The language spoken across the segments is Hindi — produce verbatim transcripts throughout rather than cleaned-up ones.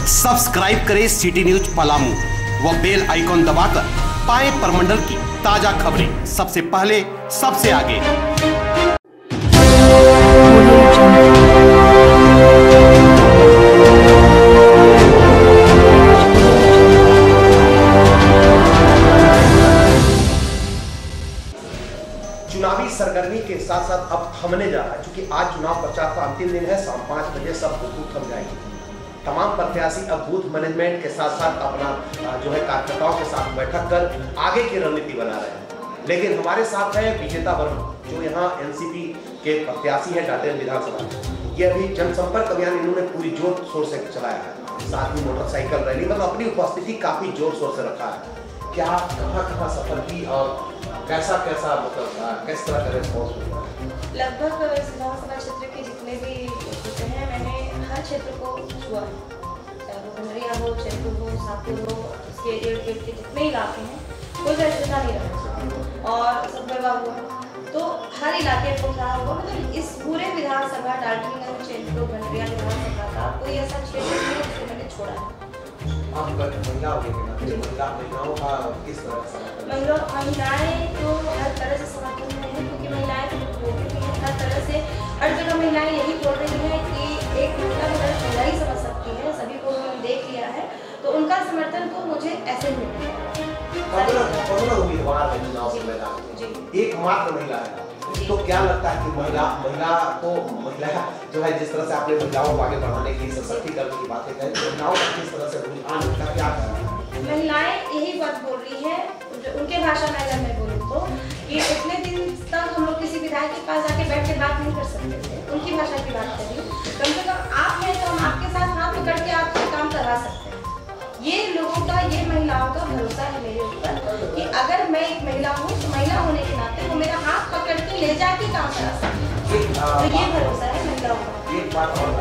सब्सक्राइब करें सिटी न्यूज पलामू व बेल आइकॉन दबाकर पाएं प्रमंडल की ताजा खबरें सबसे पहले सबसे आगे। चुनावी सरगर्मी के साथ साथ अब थमने जा रहा है, क्योंकि आज चुनाव प्रचार का अंतिम दिन है। शाम पाँच बजे सब बूथ थम जाएगी। तमाम प्रत्याशी अब बूथ मैनेजमेंट के साथ साथ अपना जो है कार्यकर्ताओं के साथ बैठक कर आगे की रणनीति बना रहे हैं। लेकिन हमारे साथ है विजेता वर्मा, जो यहाँ एनसीपी के प्रत्याशी है डाल्टन विधानसभा। ये अभी जनसंपर्क अभियान इन्होंने पूरी जोर शोर से चलाया है, साथ ही मोटरसाइकिल रैली, मतलब अपनी उपस्थिति काफी जोर शोर से रखा है। क्या कहाँ कहाँ सफर की और कैसा कैसा मतलब किस तरह का रिस्पॉन्स हुआ? लगभग विधानसभा क्षेत्र के जितने भी बूथ हैं, मैंने हर क्षेत्र को छुआ है, चाहे वो घंगरिया हो, चैनपुर हो, सापुर हो, उसके इर्द गिर्द के जितने इलाके हैं, कोई दर्शनता नहीं रहा और सब बर्बाद हुआ। तो हर इलाके को क्या हुआ, मतलब इस पूरे विधानसभा डाल्टनगंज, चैनपुर, घंगरिया विधानसभा का कोई ऐसा क्षेत्र नहीं है जिसको मैंने छोड़ा है। महिलाओं के महिला महिलाओं का किस तरह महिला महिलाएं तो हर तरह से समर्थन में है, क्योंकि महिलाएं तो बोल रही हैं हर तरह से, हर जगह महिलाएं यही बोल रही हैं कि एक महिला को दर्द महिला ही समझ सकती है। सभी को उन्होंने देख लिया है, तो उनका समर्थन तो मुझे ऐसे ही मिल रहा है। उम्मीदवार है चुनाव के मैदान में, एकमात्र महिला है, तो क्या लगता है कि महिला महिला को महिला जो है जिस तरह से आपने महिलाओं को आगे बढ़ाने की सशक्तिकरण की बातें कही, महिलाओं का किस तरह से रुझान उनका क्या है? महिलाएं यही बात बोल रही है, उनके भाषा में अगर मैं बोलूँ तो कि इतने दिन तक हम लोग किसी विधायक के पास जाके बैठ के बात नहीं कर सकते थे, उनकी भाषा की बात कर रही हूँ। कम से कम आप हैं तो हम आपके साथ हाथ पकड़ के आपसे काम करवा सकते हैं। ये लोगों का, ये महिलाओं का भरोसा है मेरे ऊपर कि अगर मैं एक महिला हूँ तो महिला होने के नाते वो मेरा हाथ पकड़ के ले जाके काम करा सकती है। तो ये भरोसा है महिलाओं का। एक बात और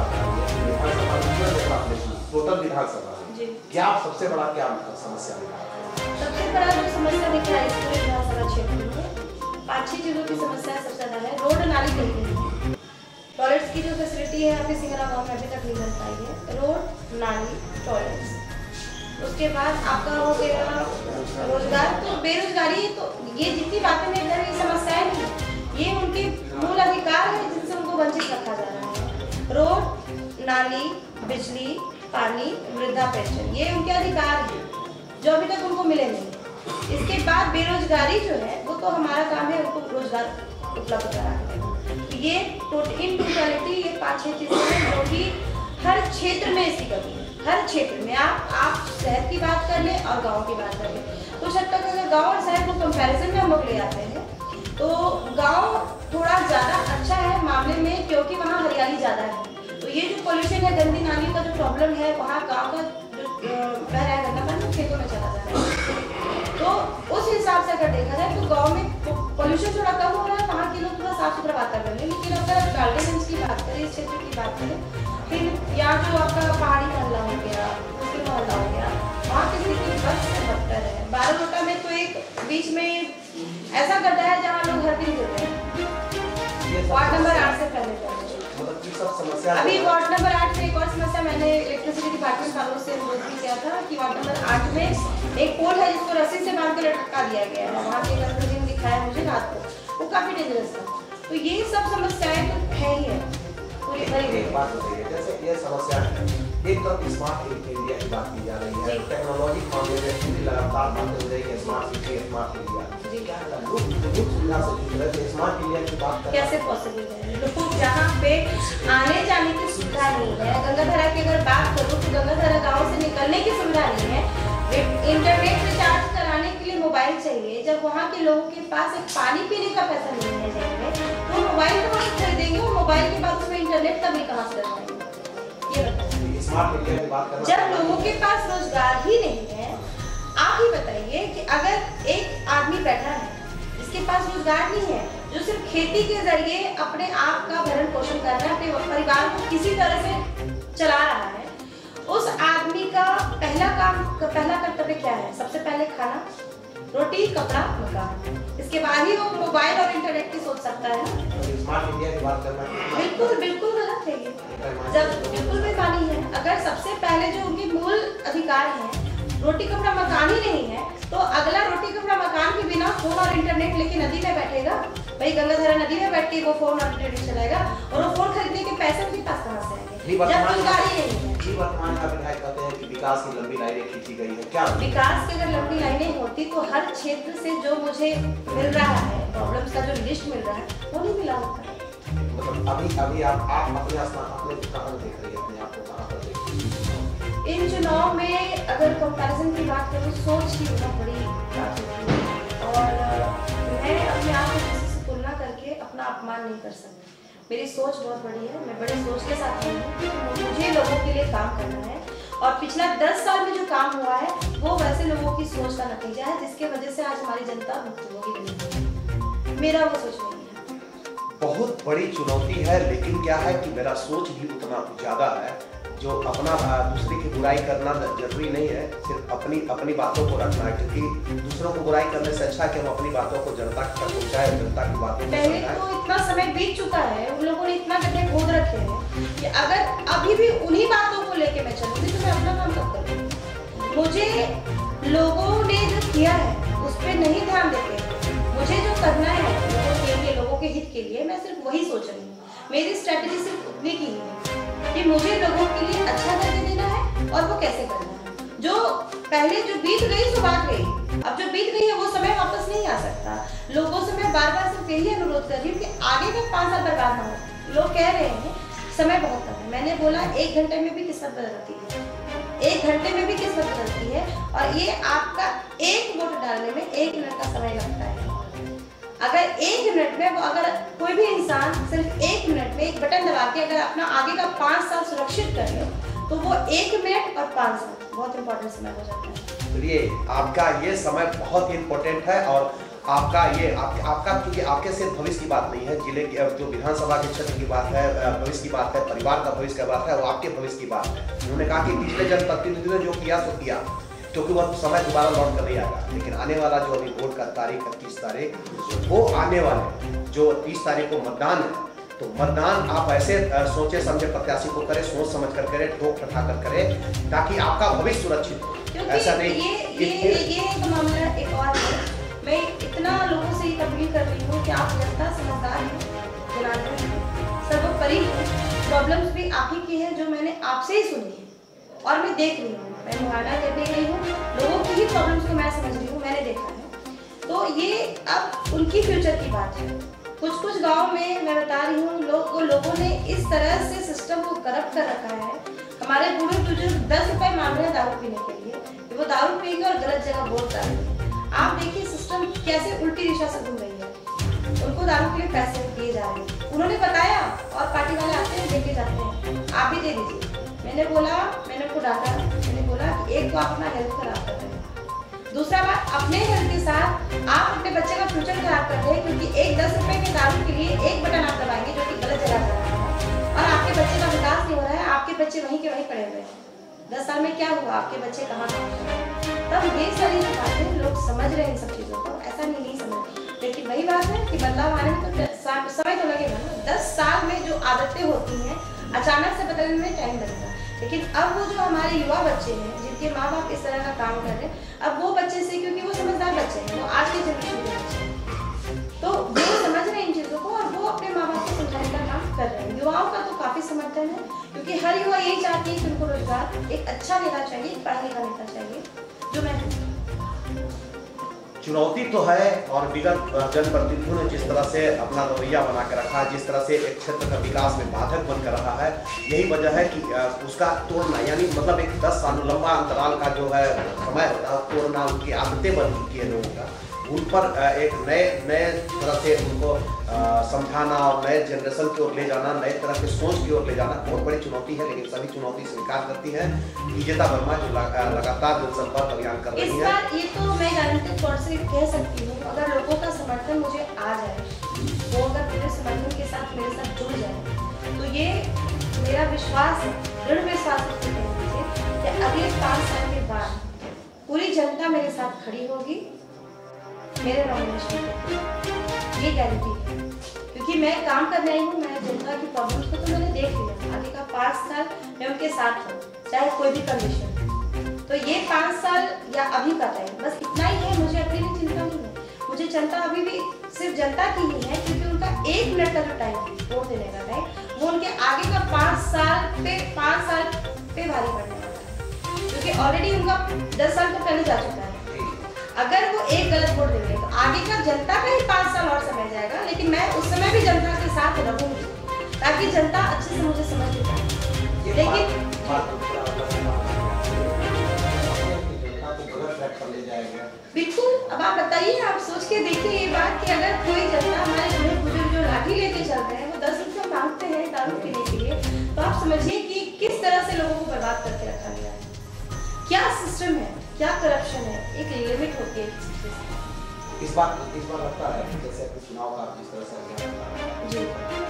टोटल विधानसभा क्या सबसे बड़ा क्या समस्या है? सबसे बड़ा जो समस्या दिख रहा है इस पूरे विधानसभा क्षेत्र में, पाँच छह चीजों की समस्या सबसे ज्यादा है। रोड नाली नहीं है, टॉयलेट्स की जो फैसिलिटी है यहाँ पे सिंगरा गाँव में अभी तक नहीं मिल पाई है। रोड, नाली, टॉयलेट्स, उसके बाद आपका हो गया रोजगार। तो बेरोजगारी, तो ये जितनी बातें मेरे घर की समस्याएं नहीं, ये उनके मूल अधिकार है जिनसे उनको वंचित रखा जा रहा है। रोड, नाली, बिजली, पानी, वृद्धा पेंशन, ये उनके अधिकार हैं जो अभी तक उनको मिले नहीं। इसके बाद बेरोजगारी जो है वो तो हमारा काम है उनको रोजगार उपलब्ध कराना। तो ये इन टोटलिटी ये पाँच छह चीजें हैं जो कि हर क्षेत्र में इसकी कमी है। हर क्षेत्र में आप आप शहर की बात कर ले और गांव की बात कर ले, कुछ हद तक अगर गांव और शहर को कंपैरिजन में हम लोग ले आते हैं तो गांव थोड़ा ज़्यादा अच्छा है मामले में, क्योंकि वहाँ हरियाली ज़्यादा है। तो ये जो पोल्यूशन है, गंदी नाली का जो प्रॉब्लम है, वहाँ गाँव का जो बह रहा है गंदा पानी खेतों में चला जा रहा है। तो उस हिसाब से अगर देखा जाए तो गाँव में पोल्यूशन थोड़ा कम हो रहा है, वहाँ के लोग थोड़ा साफ सुथरा वातावरण है। लेकिन अगर डाल्टनगंज की बात करें, इस क्षेत्र की बात करें, फिर यहाँ जो आपका पहाड़ी मोहल्ला हो गया, मुस्लिम मोहल्ला हो गया, वहाँ की स्थिति बस से बदतर है। बारालोटा में तो एक बीच में ऐसा गड्ढा है जहाँ लोग हर दिन गिर रहे हैं। वार्ड नंबर आठ से पहले अभी वार्ड नंबर आठ में एक और समस्या, मैंने इलेक्ट्रिसिटी डिपार्टमेंट वालों से अनुरोध भी किया था कि वार्ड नंबर आठ में एक पोल है जिसको रस्सी से बांध के लटका दिया गया है। वहाँ के कंट्रोलिंग दिखाया मुझे रात को, वो काफी डेंजरस था। तो ये सब समस्याएं तो है ही है पूरी भरी। एक बात बताइए, जैसे ये समस्या है, एक तरफ स्मार्ट इंडिया की बात की जा रही है, टेक्नोलॉजी मामले में पूरी लगातार बातें हो रही है, स्मार्ट सिटी, स्मार्ट इंडिया। क्या लोग सुविधा से जुड़ रहे थे, स्मार्ट इंडिया की बात कर कैसे पॉसिबल है? लोग जहाँ पे आने जाने की सुविधा नहीं है, गंगाधरा की अगर बात करूँ तो गंगाधरा गाँव से निकलने की सुविधा नहीं है, इंटरनेट रिचार्ज कराने के लिए मोबाइल चाहिए। जब वहाँ के लोगों के पास एक पानी पीने का पैसा नहीं है जाएंगे तो मोबाइल कहाँ से खरीदेंगे, और मोबाइल के बाद उसमें इंटरनेट का बिल कहाँ से लगाएंगे? ये बताइए। स्मार्ट इंडिया की बात करना, जब लोगों के पास रोजगार ही नहीं है, आप ही बताइए कि अगर एक आदमी बैठा है जिसके पास रोजगार नहीं है, जो सिर्फ खेती के जरिए अपने आप का भरण पोषण कर रहा है, अपने परिवार को किसी तरह से चला रहा है, उस आदमी का पहला काम, पहला कर्तव्य क्या है? सबसे पहले खाना, रोटी, कपड़ा, मकान, इसके बाद ही वो मोबाइल और इंटरनेट की सोच सकता है। स्मार्ट इंडिया की बात करना बिल्कुल बिल्कुल गलत। चाहिए। जब बिल्कुल बेईमानी है, अगर सबसे पहले जो उनके मूल अधिकार हैं रोटी कपड़ा मकान ही नहीं है, तो अगला रोटी कपड़ा मकान के बिना फोन और इंटरनेट लेके नदी में बैठेगा, भाई गंगाधरा नदी में बैठ के वो फोन और इंटरनेट चलाएगा, और वो फोन खरीदने के पैसे उनके पास कहाँ से आएंगे जब रोजगार ही नहीं है। वर्तमान का विधायक कहते हैं कि विकास की लंबी लाइनें खींची गई है, क्या विकास की अगर लंबी लाइनें होती तो हर क्षेत्र से जो मुझे मिल रहा है प्रॉब्लम्स का जो लिस्ट मिल रहा है वो नहीं मिला होता। मतलब अभी अभी आप आप अपने अपने कहां देख रही है, अपने आप को कहां पर देख रही है? इन चुनाव में अगर कंपैरिजन की बात करूं सोच की बहुत बड़ी बात होती है, और मैं अपने आप को किसी से तुलना करके अपना अपमान नहीं कर सकती। मेरी सोच बहुत बड़ी है, मैं बड़ी सोच के साथ हूँ, मुझे लोगों के लिए काम करना है, और पिछला दस साल में जो काम हुआ है वो वैसे लोगों की सोच का नतीजा है जिसके वजह से आज हमारी जनता मुक्त होगी। मेरा वो सोच नहीं है। बहुत बड़ी चुनौती है, लेकिन क्या है कि मेरा सोच भी उतना ज्यादा है, जो अपना दूसरे की बुराई करना जरूरी नहीं है, सिर्फ अपनी अपनी बातों को रखना है, क्योंकि दूसरों को बुराई करने से अच्छा कि हम अपनी बातों को जनता तक पहुंचाए, जनता की बातों को पहले तो इतना समय बीत चुका है, उन लोगों ने इतना गड्ढे खोद रखे हैं कि अगर अभी भी उन्हीं बातों को लेके मैं चलूंगी तो मैं अपना काम कब करूंगी। मुझे लोगों ने जो किया है उस पर नहीं ध्यान देते, मुझे जो करना है लोगों के लिए, लोगों के हित के लिए, मैं सिर्फ वही सोच रही हूँ। मेरी स्ट्रेटेजी सिर्फ उतनी की है कि मुझे लोगों के लिए अच्छा करके देना है, और वो कैसे करना है। जो पहले जो बीत गई सो बात गई, अब जो बीत गई है वो समय वापस नहीं आ सकता। लोगों से मैं बार बार सिर्फ यही अनुरोध कर रही हूँ कि आगे का पाँच साल बर्बाद ना हो। लोग कह रहे हैं समय बहुत कम है, मैंने बोला एक घंटे में भी किस्मत बदलती है, एक घंटे में भी किस्मत बदलती है, और ये आपका एक वोट डालने में एक मिनट का समय लगता है। अगर एक मिनट में वो अगर कोई भी इंसान सिर्फ एक मिनट में एक बटन दबा के अगर अपना आगे का पाँच साल सुरक्षित कर ले तो वो एक मिनट और पाँच साल बहुत इंपॉर्टेंट समय हो जाता है। चलिए, आपका ये समय बहुत ही इम्पोर्टेंट है, और आपका ये आप, आपका क्योंकि आपके सिर्फ भविष्य की बात नहीं है, जिले की जो विधानसभा के क्षेत्र की बात है, भविष्य की बात है, परिवार का भविष्य की बात है, वो आपके भविष्य की बात है। उन्होंने कहा कि पिछले जनप्रतिनिधियों ने जो किया सो किया, क्योंकि वह समय दोबारा लौट कर नहीं आएगा, लेकिन आने वाला जो अभी वोट का तारीख है तीस तारीख, वो आने वाले जो तीस तारीख को मतदान है, तो मतदान आप ऐसे सोचे समझे प्रत्याशी को करें, सोच समझ कर करें, ठोक ठठा कर करें, ताकि आपका भविष्य सुरक्षित हो। ऐसा नहीं ये ये ये एक मामला एक और है। मैं इतना लोगों से ये अपील कर रही हूँ कि आप जनता समझदार हैं, जनार्दन हैं, सर्वोपरि प्रॉब्लम्स भी आप ही की है जो मैंने आपसे ही सुनी है और मैं देख रही हूँ। मैं मुआयना करने गई हूँ, लोगों की ही प्रॉब्लम्स को मैं समझ रही हूँ, मैंने देखा है। तो ये अब उनकी फ्यूचर की बात है। कुछ कुछ गाँव में मैं बता रही हूँ, लोग लोगों ने इस तरह से सिस्टम को करप्ट कर रखा है। हमारे बूढ़े बुजुर्ग दस रुपए मांग रहे हैं दारू पीने के लिए, कि वो दारू पीएंगे और गलत जगह वोट डालेंगे। आप देखिए सिस्टम कैसे उल्टी दिशा से घूम रही है। उनको दारू के लिए पैसे दिए जा रहे हैं, उन्होंने बताया, और पार्टी वाले आते हैं लेके जाते हैं, आप भी दे दीजिए। मैंने बोला, मैंने उनको डांटा, मैंने बोला कि एक तो आप अपना हेल्थ खराब कर रहे हैं, दूसरा बात अपने हेल्थ के साथ आप अपने बच्चे का फ्यूचर खराब कर रहे हैं, क्योंकि एक दस रुपए के दारू के लिए एक बटन आप दबाएंगे जो कि गलत जगह पर है, और आपके बच्चे का विकास नहीं हो रहा है, आपके बच्चे वहीं के वहीं पड़े हुए हैं। दस साल में क्या हुआ, आपके बच्चे कहाँ पहुँचे? तब ये सारी बातें लोग समझ रहे हैं इन सब चीज़ों को, ऐसा नहीं नहीं समझ। लेकिन वही बात है कि बदलाव आने में तो समय तो लगेगा ना। दस साल में जो आदतें होती हैं अचानक से बदलने में टाइम लगेगा। लेकिन अब वो जो हमारे युवा बच्चे हैं जिनके माँ बाप इस तरह का काम कर रहे हैं, अब वो बच्चे से, क्योंकि वो समझदार बच्चे हैं, वो आज के जनरेशन के बच्चे हैं, तो वो समझ रहे हैं इन चीज़ों को और वो अपने माँ बाप को समझाने का काम कर रहे हैं। युवाओं का तो काफ़ी समर्थन है, क्योंकि हर युवा यही चाहती है कि उनको रोजगार, एक अच्छा नेता चाहिए, एक पढ़ा लिखा नेता चाहिए, जो मैं हूँ। चुनौती तो है, और विगत जनप्रतिनिधियों ने जिस तरह से अपना रवैया बना कर रखा है, जिस तरह से एक क्षेत्र का विकास में बाधक बनकर रहा है, यही वजह है कि उसका तोड़ना, यानी मतलब एक दस साल लंबा अंतराल का जो है समय होता है तोड़ना, उनकी आदतें बन चुकी है लोगों का, उन पर एक नए नए तरह से उनको समझाना और नए जनरेशन की ओर ले जाना, नए तरह के सोच की ओर ले जाना बहुत बड़ी चुनौती है। लेकिन सभी चुनौती स्वीकार करती है विजेता वर्मा, जो लगातार जनसंपर्क अभियान कर रही है। इस बार ये तो मैं गारंटी तौर से कह सकती हूँ, अगर लोगों का समर्थन मुझे आ जाए, वो अगर मेरे समर्थन के साथ मेरे साथ जुड़ जाए, तो ये मेरा विश्वास है, दृढ़ विश्वास है कि अगले पाँच साल के बाद पूरी जनता मेरे साथ खड़ी होगी मेरे नॉमिनेशन पे, ये गारंटी है। क्योंकि मैं काम करने आई हूँ, मैं जनता की प्रॉब्लम्स को तो मैंने देख लिया। आगे का पाँच साल मैं उनके साथ हूँ, चाहे कोई भी कंडीशन। तो ये पाँच साल या अभी का टाइम बस इतना ही है, मुझे अपनी भी चिंता नहीं है। मुझे चिंता अभी भी सिर्फ जनता की ही है, क्योंकि उनका एक मिनट का जो टाइम है वोट देने का टाइम, वो उनके आगे का पाँच साल पे पाँच साल पे भारी पड़ने वाला है, क्योंकि ऑलरेडी उनका दस साल तो पहले जा चुका है। अगर वो एक गलत वोट देंगे तो आगे का जनता का ही पाँच साल और समय जाएगा, लेकिन मैं उस समय भी जनता के साथ रहूंगी ताकि जनता अच्छे से मुझे समझ ले। लेकिन बिल्कुल, अब आप बताइए, आप सोच के देखिए ये बात कि अगर कोई जनता हमारे बड़े बुजुर्ग जो लाठी लेके चल रहे हैं वो दस रुपये मांगते हैं दारू पीने के लिए, तो आप समझिए कि किस तरह से लोगों को बर्बाद करके रखा गया है। क्या सिस्टम है, क्या करप्शन है, एक लिमिट होती है। इस बार इस बार लगता है कि जैसे चुनाव का जिस तरह से जी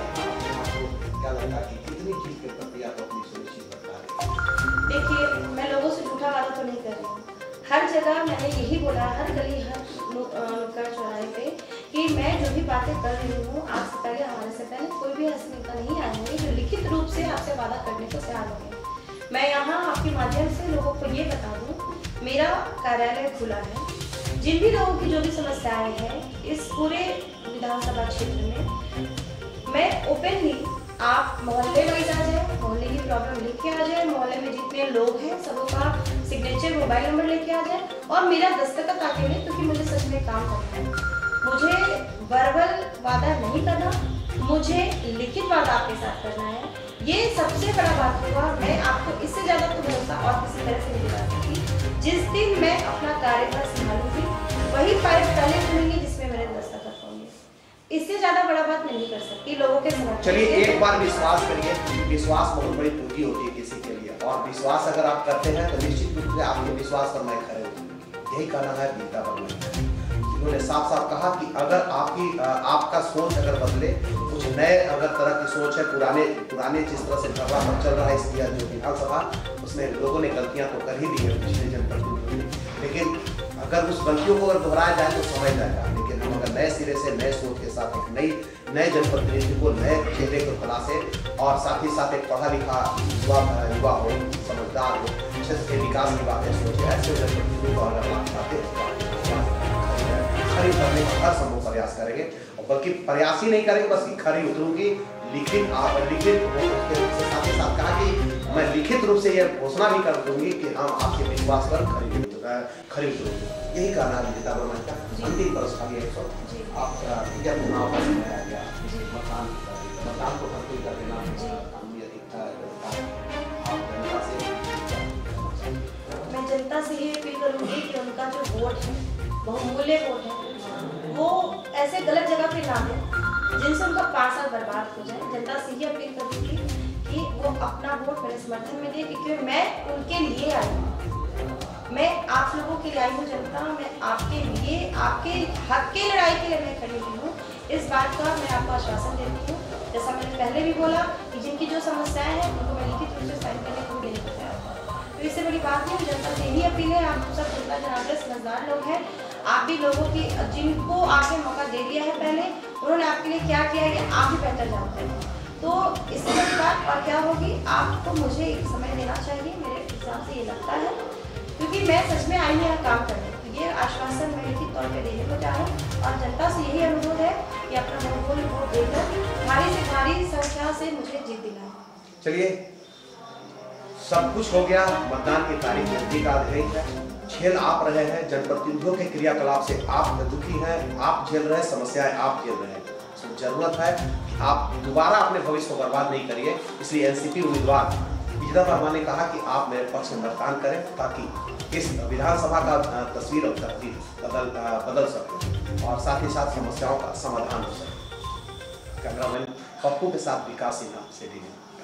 क्या लगता है कि कितनी चीज की प्रक्रिया को अपनी सुनिश्चित करता है? देखिए, मैं लोगों से झूठा वादा तो नहीं कर रही हूँ। हर जगह मैंने यही बोला, हर गली हर नुक्कड़ चौराहे पे, कि मैं जो भी बातें कर रही हूँ आज से पहले, हमारे से पहले कोई भी ऐसे नेता नहीं आए होंगे जो लिखित रूप से आपसे वादा करने को तैयार होंगे। मैं यहाँ आपके माध्यम से लोगों को ये बता दूँ, मेरा कार्यालय खुला है। जिन भी लोगों की जो भी समस्याएं हैं इस पूरे विधानसभा क्षेत्र में, मैं ओपनली, आप मोहल्ले वाइज आ जाए, मोहल्ले की प्रॉब्लम लेके आ जाए, मोहल्ले में जितने लोग हैं सबों का सिग्नेचर मोबाइल नंबर लेके आ जाए और मेरा दस्तखत आके ले, क्योंकि मुझे सच में काम करना है। मुझे वर्बल वादा नहीं करना, मुझे लिखित वादा आपके साथ करना है। ये सबसे बड़ा बात होगा। मैं आपको इससे ज़्यादा तो भरोसा और किसी तरह से नहीं दिला सकती। जिस दिन मैं अपना कार्यभार संभालूंगी वही फाइल पहले खुलेंगे जिसमें मेरे दस्तखत होंगे। इससे ज्यादा बड़ा बात नहीं कर सकती लोगों के समर्थन। चलिए एक बार विश्वास करिए, विश्वास बहुत बड़ी पूंजी होती है किसी के लिए, और विश्वास अगर आप करते हैं तो निश्चित रूप से आपके विश्वास पर मैं खड़े हूँ। यही कहना है गीता वर्मा, जिन्होंने साफ साफ कहा कि अगर आपकी आपका सोच अगर बदले, कुछ नए अगर तरह की सोच है, पुराने पुराने जिस तरह से ढर्रा पर चल रहा है इसकी जो विधानसभा, उसमें लोगों ने गलतियां तो कर ही दी है पिछले जनप्रतिनिधियों ने, लेकिन अगर उस गलतियों को अगर दोहराया जाए तो समझ जाएगा। लेकिन हम अगर नए सिरे से नए सोच के साथ एक नई नए जनप्रतिनिधि को, नए चेहरे को तलाशे और साथ ही साथ एक पढ़ा लिखा युवा युवा हो, समझदार हो, क्षेत्र के विकास की बातें सोचे, ऐसे जनप्रतिनिधि को अगर आप चाहते हैं खरी करने का हर संभव प्रयास करेंगे, और बल्कि प्रयास ही नहीं करेंगे बल्कि खरी उतरूंगी। लिखित आप लिखित उसके साथ ही साथ कहा कि मैं लिखित रूप से यह घोषणा भी कर दूंगी कि हम आपके विश्वास पर खरी खरी उतरूंगी। यही कहना है गीता वर्मा का। अंतिम प्रश्न है एक आप जब चुनाव का समय आ गया, मतदान मतदान को खत्म कर देना कानूनी अधिकार, आप जनता से मैं जनता से ये अपील करूंगी कि उनका जो वोट है, बहुमूल्य वोट है, वो ऐसे गलत जगह पे ना दे जिनसे उनका पाँच साल बर्बाद हो जाए। जनता से ये अपील करूंगी कि वो अपना वोट मेरे समर्थन में दे, क्योंकि मैं उनके लिए आई हूँ, मैं आप लोगों के लिए आई हूँ जनता, मैं आपके लिए, आपके हक की लड़ाई के लिए मैं खड़ी हुई हूँ। इस बात का मैं आपको आश्वासन देती हूँ, जैसा मैंने पहले भी बोला कि जिनकी जो समस्याएं हैं उनको मैं लिखित रूप से साइन करने को देने को तैयार हूँ। तो इससे बड़ी बात नहीं, जनता से यही अपील है। आप सब जनता जनार्दन समझदार लोग हैं, आप भी लोगों की, जिनको आपने मौका दे दिया है पहले, उन्होंने आपके लिए क्या किया है आप भी बेहतर जानते हैं। तो इससे बड़ी बात और क्या होगी, आपको मुझे एक समय देना चाहिए, मेरे हिसाब से ये लगता है, क्योंकि मैं सच में आई हूँ यहाँ काम करने। तो ये आश्वासन मैं लिखित तौर पे देने को चाहूँ और जनता से यही अनुरोध है कि अपना बहुमूल्य वोट देकर भारी से भारी संख्या से मुझे जीत दिलाएं। चलिए सब कुछ हो गया, मतदान की तारीख नजदीक आ रही है, झेल आप रहे हैं, जनप्रतिनिधियों के क्रियाकलाप से आप दुखी हैं, आप झेल रहे हैं, समस्याएं आप झेल रहे हैं। तो जरूरत है कि आप दोबारा अपने भविष्य को बर्बाद नहीं करिए। इसलिए एनसीपी उम्मीदवार गीता वर्मा ने कहा कि आप मेरे पक्ष में मतदान करें ताकि इस विधानसभा का तस्वीर और तकदीर बदल बदल सके और साथ ही साथ समस्याओं का समाधान हो सके। कैमरामैन पप्पू के साथ विकास सिन्हा से डी